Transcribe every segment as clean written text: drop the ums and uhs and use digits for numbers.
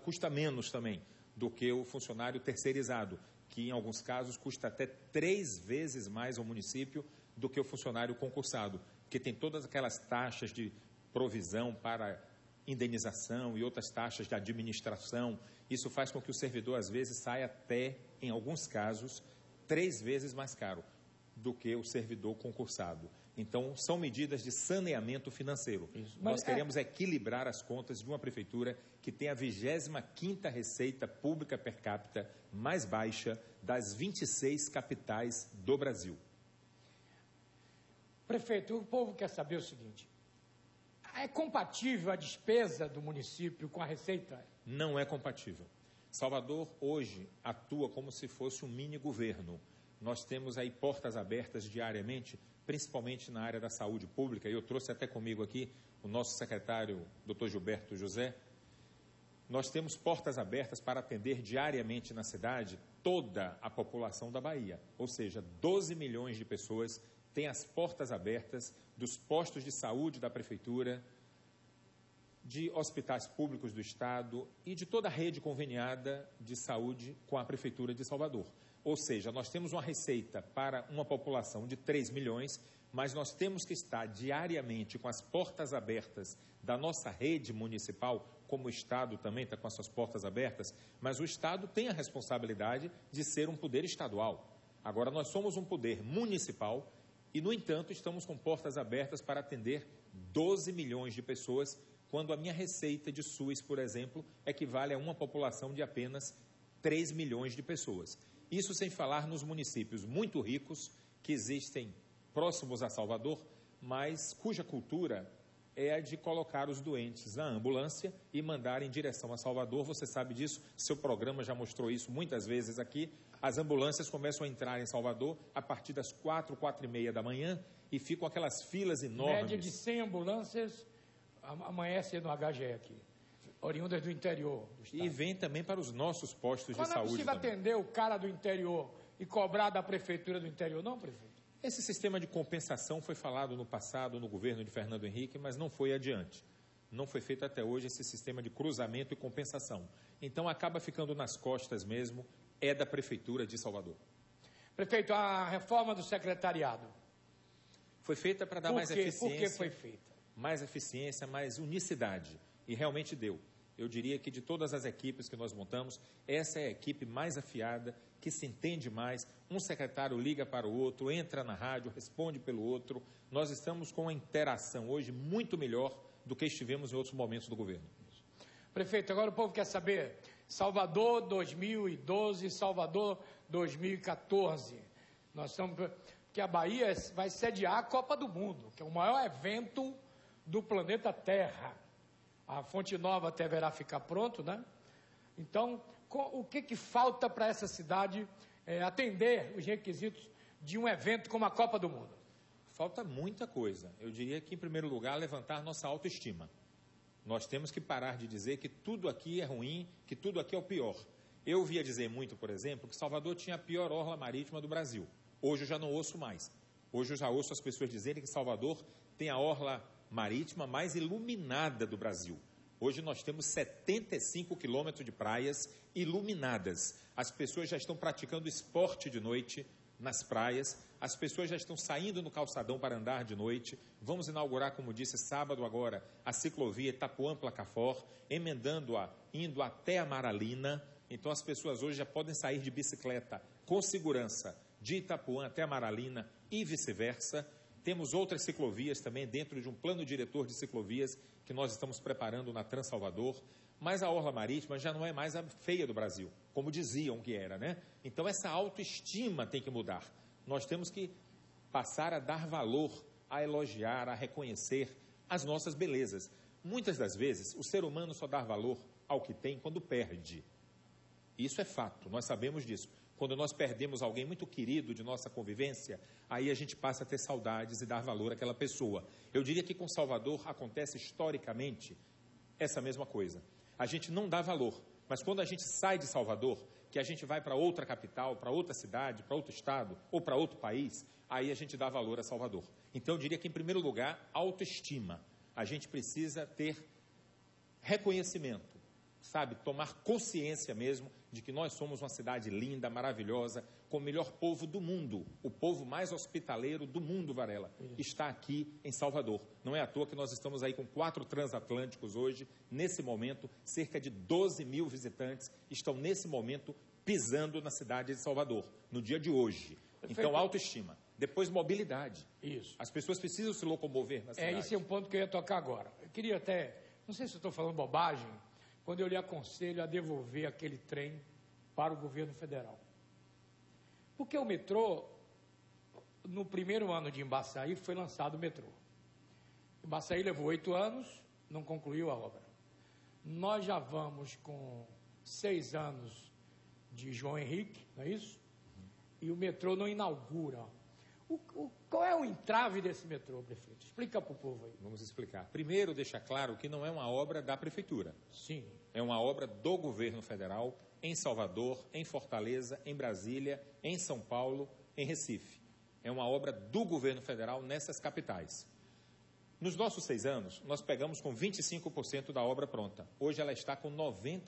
custa menos também do que o funcionário terceirizado, que em alguns casos custa até 3 vezes mais ao município do que o funcionário concursado, porque tem todas aquelas taxas de provisão para indenização e outras taxas de administração. Isso faz com que o servidor, às vezes, saia até, em alguns casos, 3 vezes mais caro do que o servidor concursado. Então, são medidas de saneamento financeiro. Nós queremos equilibrar as contas de uma prefeitura que tem a 25ª receita pública per capita mais baixa das 26 capitais do Brasil. Prefeito, o povo quer saber o seguinte: é compatível a despesa do município com a receita? Não é compatível. Salvador hoje atua como se fosse um mini governo. Nós temos aí portas abertas diariamente, principalmente na área da saúde pública, e eu trouxe até comigo aqui o nosso secretário, Dr. Gilberto José. Nós temos portas abertas para atender diariamente na cidade toda a população da Bahia, ou seja, 12 milhões de pessoas têm as portas abertas dos postos de saúde da prefeitura, de hospitais públicos do Estado e de toda a rede conveniada de saúde com a Prefeitura de Salvador. Ou seja, nós temos uma receita para uma população de 3 milhões, mas nós temos que estar diariamente com as portas abertas da nossa rede municipal, como o Estado também está com as suas portas abertas, mas o Estado tem a responsabilidade de ser um poder estadual. Agora, nós somos um poder municipal e, no entanto, estamos com portas abertas para atender 12 milhões de pessoas, quando a minha receita de SUS, por exemplo, equivale a uma população de apenas 3 milhões de pessoas. Isso sem falar nos municípios muito ricos que existem próximos a Salvador, mas cuja cultura é a de colocar os doentes na ambulância e mandar em direção a Salvador. Você sabe disso, seu programa já mostrou isso muitas vezes aqui. As ambulâncias começam a entrar em Salvador a partir das 4, 4h30 da manhã e ficam aquelas filas enormes. Média de 100 ambulâncias amanhece no HGE aqui, oriundas do interior do estado. E vem também para os nossos postos de saúde. Mas não é possível atender o cara do interior e cobrar da prefeitura do interior, não, prefeito? Esse sistema de compensação foi falado no passado, no governo de Fernando Henrique, mas não foi adiante. Não foi feito até hoje esse sistema de cruzamento e compensação. Então, acaba ficando nas costas mesmo, é da Prefeitura de Salvador. Prefeito, a reforma do secretariado. Foi feita para dar mais eficiência. Por que foi feita? Mais eficiência, mais unicidade. E realmente deu. Eu diria que de todas as equipes que nós montamos, essa é a equipe mais afiada, que se entende mais. Um secretário liga para o outro, entra na rádio, responde pelo outro. Nós estamos com uma interação hoje muito melhor do que estivemos em outros momentos do governo. Prefeito, agora o povo quer saber, Salvador 2012, Salvador 2014. Nós estamos, que a Bahia vai sediar a Copa do Mundo, que é o maior evento do planeta Terra. A Fonte Nova deverá ficar pronto, né? Então, o que falta para essa cidade atender os requisitos de um evento como a Copa do Mundo? Falta muita coisa. Eu diria que, em primeiro lugar, levantar nossa autoestima. Nós temos que parar de dizer que tudo aqui é ruim, que tudo aqui é o pior. Eu ouvia dizer muito, por exemplo, que Salvador tinha a pior orla marítima do Brasil. Hoje eu já não ouço mais. Hoje eu já ouço as pessoas dizerem que Salvador tem a orla marítima mais iluminada do Brasil. Hoje nós temos 75 quilômetros de praias iluminadas. As pessoas já estão praticando esporte de noite nas praias, as pessoas já estão saindo no calçadão para andar de noite. Vamos inaugurar, como disse, sábado agora, a ciclovia Itapuã-Placafort, emendando-a, indo até a Maralina. Então as pessoas hoje já podem sair de bicicleta com segurança de Itapuã até a Maralina e vice-versa. Temos outras ciclovias também dentro de um plano diretor de ciclovias que nós estamos preparando na Trans-Salvador, mas a orla marítima já não é mais a feia do Brasil, como diziam que era, né? Então essa autoestima tem que mudar. Nós temos que passar a dar valor, a elogiar, a reconhecer as nossas belezas. Muitas das vezes o ser humano só dá valor ao que tem quando perde. Isso é fato, nós sabemos disso. Quando nós perdemos alguém muito querido de nossa convivência, aí a gente passa a ter saudades e dar valor àquela pessoa. Eu diria que com Salvador acontece historicamente essa mesma coisa. A gente não dá valor, mas quando a gente sai de Salvador, que a gente vai para outra capital, para outra cidade, para outro estado ou para outro país, aí a gente dá valor a Salvador. Então eu diria que, em primeiro lugar, autoestima. A gente precisa ter reconhecimento sabe, tomar consciência mesmo de que nós somos uma cidade linda, maravilhosa, com o melhor povo do mundo, o povo mais hospitaleiro do mundo, Varela, está aqui em Salvador. Não é à toa que nós estamos aí com 4 transatlânticos hoje, nesse momento, cerca de 12 mil visitantes estão nesse momento pisando na cidade de Salvador, no dia de hoje. Perfeito. Então, autoestima. Depois, mobilidade. Isso. As pessoas precisam se locomover na cidade. Esse é um ponto que eu ia tocar agora. Eu queria até, não sei se eu estou falando bobagem, quando eu lhe aconselho a devolver aquele trem para o governo federal. Porque o metrô, no primeiro ano de Embaçaí, foi lançado o metrô. Embaçaí levou 8 anos, não concluiu a obra. Nós já vamos com 6 anos de João Henrique, não é isso? E o metrô não inaugura. Qual é o entrave desse metrô, prefeito? Explica para o povo aí. Vamos explicar. Primeiro, deixar claro que não é uma obra da prefeitura. Sim. É uma obra do governo federal em Salvador, em Fortaleza, em Brasília, em São Paulo, em Recife. É uma obra do governo federal nessas capitais. Nos nossos 6 anos, nós pegamos com 25% da obra pronta. Hoje ela está com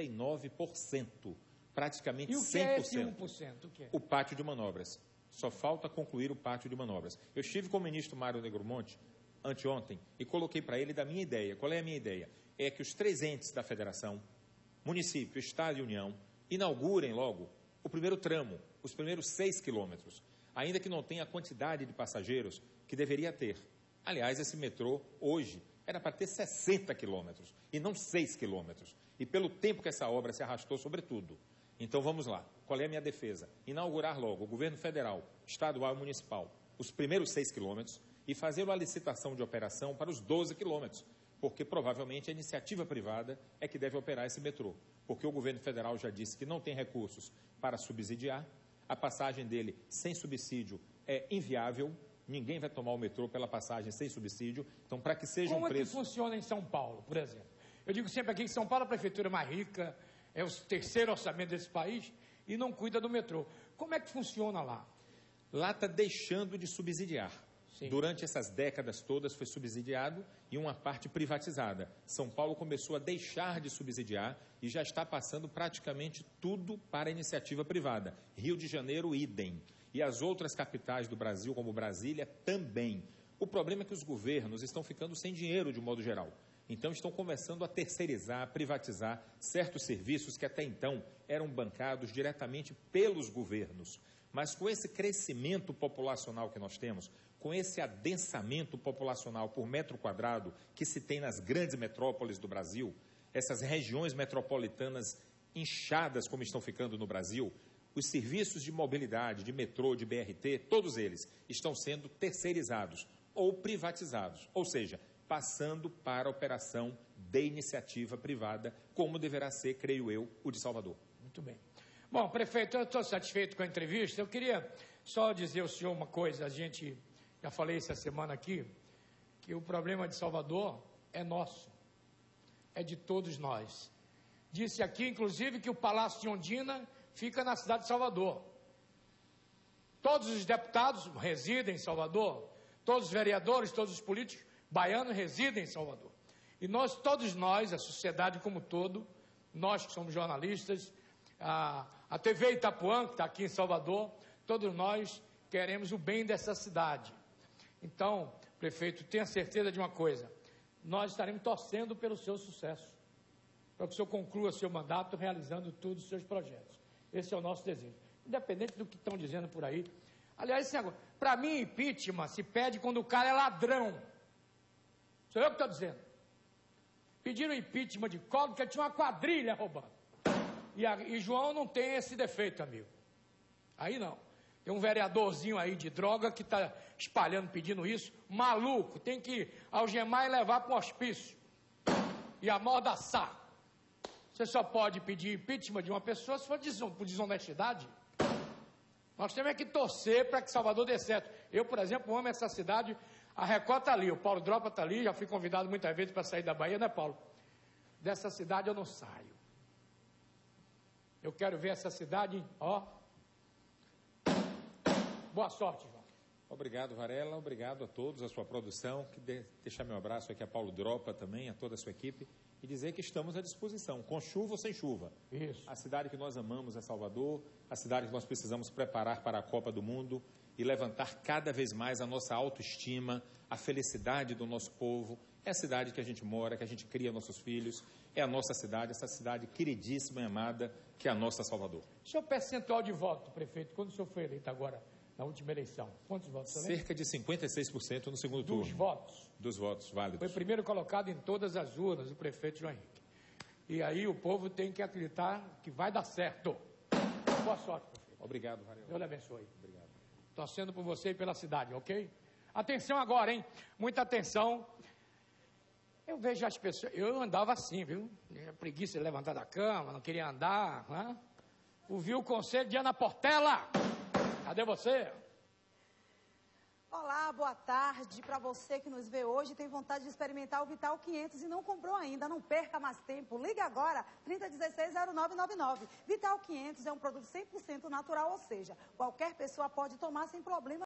99%, praticamente 100%. E o que é esse 1%? O que é? O pátio de manobras. Só falta concluir o pátio de manobras. Eu estive com o ministro Mário Negromonte anteontem e coloquei para ele da minha ideia. Qual é a minha ideia? É que os 3 entes da federação, município, estado e União, inaugurem logo o primeiro tramo, os primeiros 6 quilômetros, ainda que não tenha a quantidade de passageiros que deveria ter. Aliás, esse metrô, hoje, era para ter 60 quilômetros e não 6 quilômetros. E pelo tempo que essa obra se arrastou, sobretudo. Então, vamos lá. Qual é a minha defesa? Inaugurar logo o governo federal, estadual e municipal, os primeiros 6 quilômetros e fazer uma licitação de operação para os 12 quilômetros, porque provavelmente a iniciativa privada é que deve operar esse metrô, porque o governo federal já disse que não tem recursos para subsidiar, a passagem dele sem subsídio é inviável, ninguém vai tomar o metrô pela passagem sem subsídio, então para que seja um preço... Como é que funciona em São Paulo, por exemplo? Eu digo sempre aqui que São Paulo é a prefeitura mais rica, é o terceiro orçamento desse país e não cuida do metrô. Como é que funciona lá? Lá está deixando de subsidiar. Sim. Durante essas décadas todas foi subsidiado e uma parte privatizada. São Paulo começou a deixar de subsidiar e já está passando praticamente tudo para a iniciativa privada. Rio de Janeiro, idem. E as outras capitais do Brasil, como Brasília, também. O problema é que os governos estão ficando sem dinheiro de um modo geral. Então estão começando a terceirizar, a privatizar certos serviços que até então eram bancados diretamente pelos governos. Mas com esse crescimento populacional que nós temos, com esse adensamento populacional por metro quadrado que se tem nas grandes metrópoles do Brasil, essas regiões metropolitanas inchadas como estão ficando no Brasil, os serviços de mobilidade, de metrô, de BRT, todos eles estão sendo terceirizados ou privatizados, ou seja, passando para a operação de iniciativa privada, como deverá ser, creio eu, o de Salvador. Muito bem. Bom, prefeito, eu estou satisfeito com a entrevista. Eu queria só dizer ao senhor uma coisa. A gente, já falei essa semana aqui, que o problema de Salvador é nosso, é de todos nós. Disse aqui, inclusive, que o Palácio de Ondina fica na cidade de Salvador. Todos os deputados residem em Salvador, todos os vereadores, todos os políticos baianos residem em Salvador. E nós, todos nós, a sociedade como todo, nós que somos jornalistas, a TV Itapuã, que está aqui em Salvador, todos nós queremos o bem dessa cidade. Então, prefeito, tenha certeza de uma coisa, nós estaremos torcendo pelo seu sucesso, para que o senhor conclua seu mandato realizando todos os seus projetos. Esse é o nosso desejo, independente do que estão dizendo por aí. Aliás, para mim, impeachment se pede quando o cara é ladrão. Sou eu que estou dizendo. Pediram impeachment de Collor porque tinha uma quadrilha roubando. E João não tem esse defeito, amigo. Aí não. Tem um vereadorzinho aí de droga que está espalhando, pedindo isso. Maluco, tem que algemar e levar para o hospício. E amordaçar. Você só pode pedir impeachment de uma pessoa se for por desonestidade. Nós temos que torcer para que Salvador dê certo. Eu, por exemplo, amo essa cidade. A Record está ali, o Paulo Dropa está ali, já fui convidado muitas vezes para sair da Bahia, né, Paulo? Dessa cidade eu não saio. Eu quero ver essa cidade, ó. Boa sorte, João. Obrigado, Varela, obrigado a todos, a sua produção, deixar meu abraço aqui a Paulo Dropa também, a toda a sua equipe, e dizer que estamos à disposição, com chuva ou sem chuva. Isso. A cidade que nós amamos é Salvador, a cidade que nós precisamos preparar para a Copa do Mundo e levantar cada vez mais a nossa autoestima, a felicidade do nosso povo. É a cidade que a gente mora, que a gente cria nossos filhos, é a nossa cidade, essa cidade queridíssima e amada que é a nossa Salvador. Seu percentual de voto, prefeito, quando o senhor foi eleito agora, na última eleição? Quantos votos? Cerca de 56% no segundo turno. Dos votos? Dos votos válidos. Foi primeiro colocado em todas as urnas, o prefeito João Henrique. E aí o povo tem que acreditar que vai dar certo. Boa sorte, prefeito. Obrigado, Varela. Deus lhe abençoe. Obrigado. Torcendo por você e pela cidade, ok? Atenção agora, hein? Muita atenção. Eu vejo as pessoas... Eu andava assim, viu? Preguiça de levantar da cama, não queria andar, né? Ouvi o conselho de Ana Portela. Cadê você? Olá, boa tarde para você que nos vê hoje e tem vontade de experimentar o Vital 500 e não comprou ainda. Não perca mais tempo. Ligue agora, 3016-0999. Vital 500 é um produto 100% natural, ou seja, qualquer pessoa pode tomar sem problema.